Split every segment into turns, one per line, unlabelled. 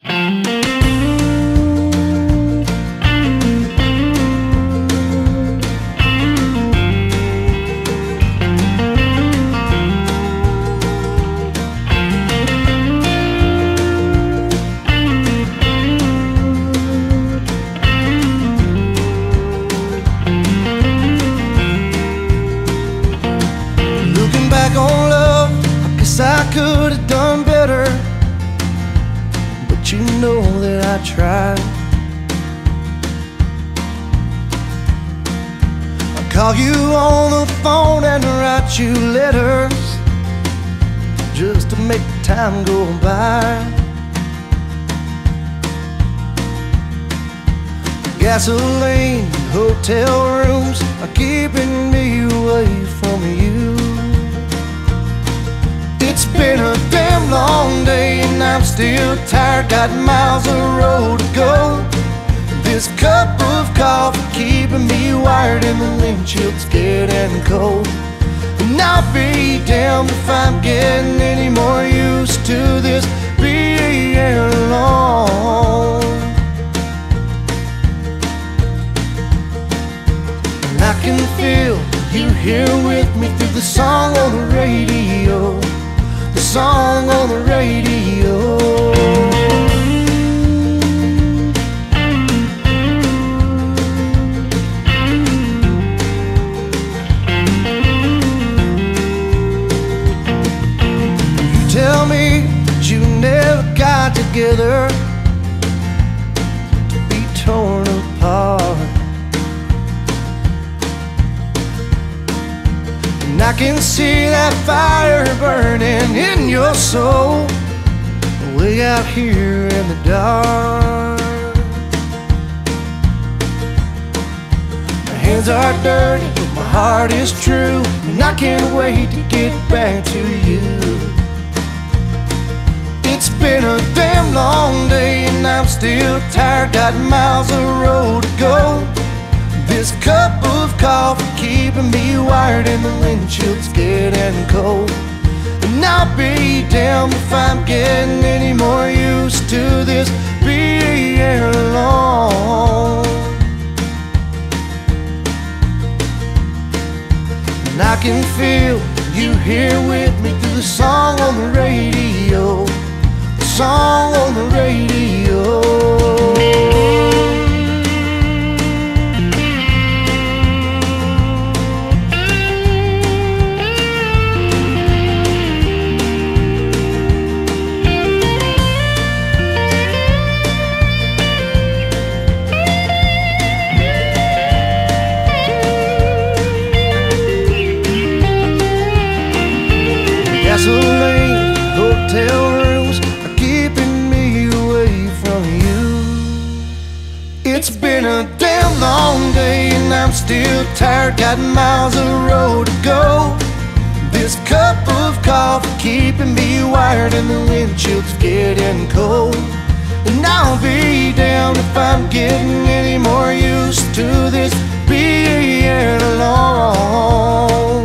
I could have done better, but you know that I tried. I call you on the phone and write you letters just to make time go by. Gasoline, hotel rooms are keeping me away from you. It's been a damn long day and I'm still tired, got miles of road to go. This cup of coffee keeping me wired and the windshield's scared and cold. And I'll be damned if I'm getting any more used to this being alone. And I can feel you here with me through the song on the radio. The song on the radio. You tell me that you never got together to be torn apart. And I can see that fire burning in your soul, way out here in the dark. My hands are dirty, but my heart is true, and I can't wait to get back to you. It's been a damn long day and I'm still tired, got miles of road to go. This cup of coffee keeping me wired and the windshield's scared and cold. And I'll be damned if I'm getting any more used to this being alone. And I can feel you here with me through the song on the radio. The song on the radio. Gasoline, hotel rooms are keeping me away from you. It's been a damn long day and I'm still tired, got miles of road to go. This cup of coffee keeping me wired and the windshield's getting cold. And I'll be damned if I'm getting any more used to this being alone.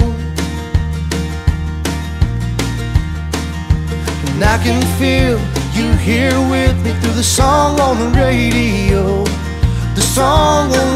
And I can feel you here with me through the song on the radio. The song on the